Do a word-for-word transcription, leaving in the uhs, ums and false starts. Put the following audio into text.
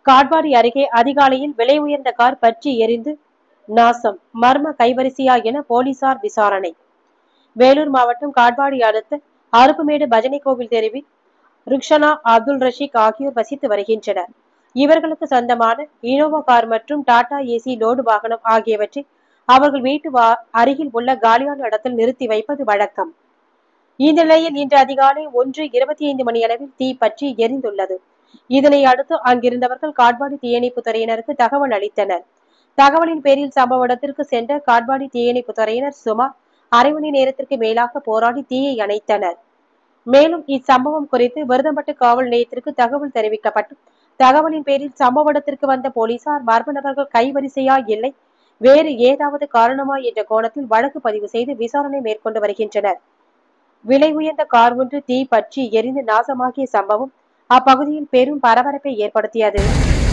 காட்பாடி அருகே அதிகாலையில் விலை உயர்ந்த கார் பற்றி எரிந்து நாசம். மர்ம கைவரிசையா என போலீசார் விசாரணை. வேலூர் மாவட்டம் காட்பாடி அடுத்த அருப்புமேடு பஜனை கோவில் தெருவில் ருக்ஷனா, அப்துல் ரஷீக் ஆகியோர் வசித்து வருகின்றனர். இவர்களுக்கு சொந்தமான இனோவா கார் மற்றும் டாடா ஏசி லோடு வாகனம் ஆகியவற்றை அவர்கள் வீட்டு அருகில் உள்ள காலியான இடத்தில் நிறுத்தி வைப்பது வழக்கம். இந்த நிலையில் இன்று அதிகாலை ஒன்று இருபத்தி ஐந்து மணி அளவில் தீ பற்றி எரிந்துள்ளது. இதனை அடுத்து அங்கிருந்தவர்கள் காட்பாடி தீயணைப்பு துறையினருக்கு தகவல் அளித்தனர். தகவலின் பேரில் சம்பவ இடத்திற்கு சென்ற காட்பாடி தீயணைப்பு துறையினர் சுமார் அரை மணி நேரத்திற்கு மேலாக போராடி தீயை அணைத்தனர். மேலும் இச்சம்பவம் குறித்து விருதம்பட்டு காவல் நிலையத்திற்கு தகவல் தெரிவிக்கப்பட்டு தகவலின் பேரில் சம்பவ இடத்திற்கு வந்த போலீசார் மர்ம நபர்கள் கைவரிசையா இல்லை வேறு ஏதாவது காரணமா என்ற கோணத்தில் வழக்கு பதிவு செய்து விசாரணை மேற்கொண்டு வருகின்றனர். விலை உயர்ந்த கார் ஒன்று தீ பற்றி எரிந்து நாசமாகிய சம்பவம் அப்பகுதியில் பெரும் பரபரப்பை ஏற்படுத்தியது.